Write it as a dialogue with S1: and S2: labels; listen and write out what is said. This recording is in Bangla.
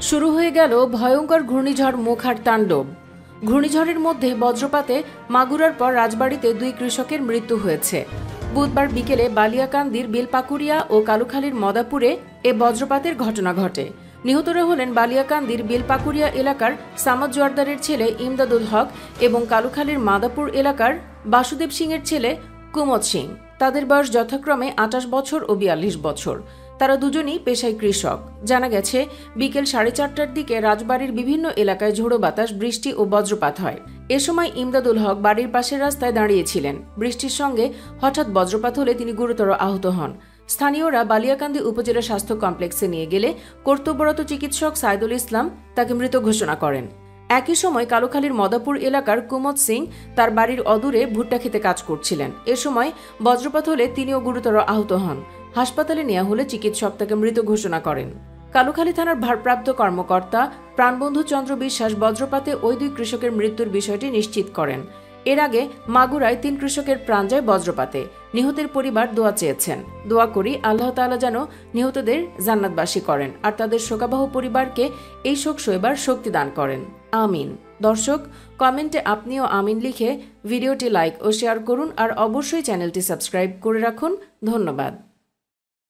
S1: শুরু হয়ে গেল ভয়ঙ্কর ঘূর্ণিঝড় মোখার তাণ্ডব। ঘূর্ণিঝড়ের মধ্যে বজ্রপাতে মাগুরার পর রাজবাড়ীতে 2 কৃষকের মৃত্যু হয়েছে। বুধবার বিকেলে বালিয়াকান্দির বেলপাকুড়িয়া ও কালুখালীর মদাপুরে এ বজ্রপাতের ঘটনা ঘটে। নিহতরা হলেন বালিয়াকান্দির বেলপাকুড়িয়া এলাকার সামাদ জোয়ারদারের ছেলে ইমদাদুল হক এবং কালুখালীর মাদাপুর এলাকার বাসুদেব সিংয়ের ছেলে কুমদ সিং। তাদের বয়স যথাক্রমে 28 বছর ও 42 বছর। তারা দুজনই পেশায় কৃষক। জানা গেছে, বিকেল 4:30টার দিকে রাজবাড়ির বিভিন্ন এলাকায় ঝোড়ো বাতাস, বৃষ্টি ও বজ্রপাত হয়। এ সময় ইমদাদুল হক বাড়ির পাশের রাস্তায় দাঁড়িয়েছিলেন। বৃষ্টির সঙ্গে হঠাৎ বজ্রপাত হলে তিনি গুরুতর আহত হন। স্থানীয়রা বালিয়াকান্দি উপজেলা স্বাস্থ্য কমপ্লেক্সে নিয়ে গেলে কর্তব্যরত চিকিৎসক সাইদুল ইসলাম তাকে মৃত ঘোষণা করেন। একই সময় কালুখালীর মদাপুর এলাকার কুমদ সিং তার বাড়ির অদূরে ভুট্টা খেতে কাজ করছিলেন। এ সময় বজ্রপাত হলে তিনিও গুরুতর আহত হন। হাসপাতালে নেওয়া হলে চিকিৎসক তাকে মৃত ঘোষণা করেন। কালুখালী থানার ভারপ্রাপ্ত কর্মকর্তা প্রাণবন্ধু চন্দ্র বিশ্বাস বজ্রপাতে ওই 2 কৃষকের মৃত্যুর বিষয়টি নিশ্চিত করেন। এর আগে মাগুরায় 3 কৃষকের প্রাণ যায় বজ্রপাতে। নিহতের পরিবার দোয়া চেয়েছেন। দোয়া করি আল্লাহ তাআলা যেন নিহতদের জান্নাতবাসী করেন আর তাদের শোকাবহ পরিবারকে এই শোক সইবার শক্তি দান করেন। আমিন। দর্শক, কমেন্টে আপনিও আমিন লিখে ভিডিওটি লাইক ও শেয়ার করুন আর অবশ্যই চ্যানেলটি সাবস্ক্রাইব করে রাখুন। ধন্যবাদ।